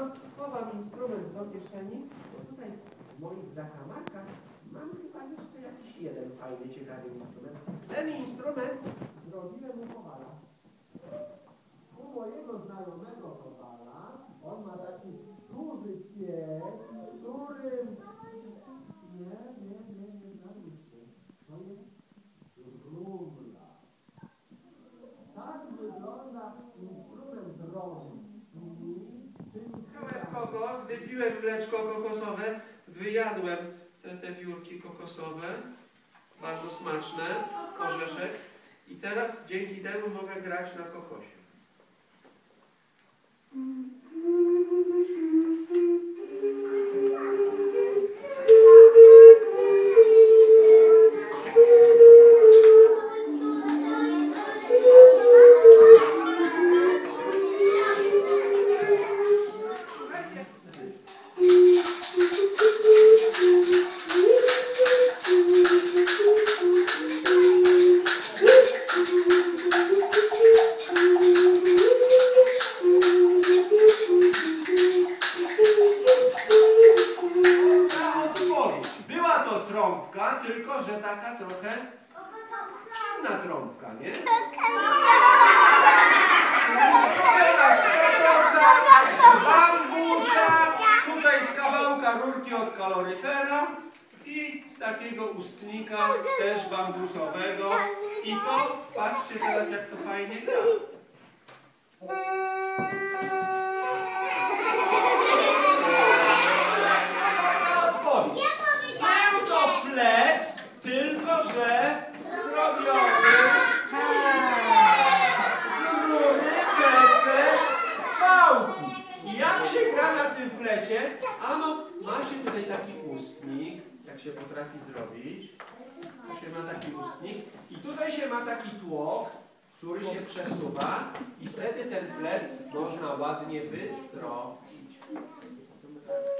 chowam instrument do kieszeni, bo tutaj w moich zakamarkach mam chyba jeszcze jakiś jeden fajny, ciekawy instrument. Ten instrument zrobiłem u Kowala. U mojego znajomego Kowala, on ma taki duży piec, w którym... Nie, to jest rumla. Tak wygląda instrument rąski. Wziąłem kokos, wypiłem mleczko kokosowe, wyjadłem te piórki kokosowe, bardzo smaczne, orzeszek. I teraz dzięki temu mogę grać na kokosie. Tylko że taka trochę ciemna trąbka, nie? Zrobiona z kokosa, z bambusa, tutaj z kawałka rurki od kaloryfera i z takiego ustnika też bambusowego. I to, patrzcie teraz jak to fajnie gra. Tylko że zrobiony z rury plece pałki. I jak się gra na tym flecie? Ano, ma się tutaj taki ustnik, jak się potrafi zrobić. Tu się ma taki ustnik i tutaj się ma taki tłok, który się przesuwa i wtedy ten flet można ładnie wystroić.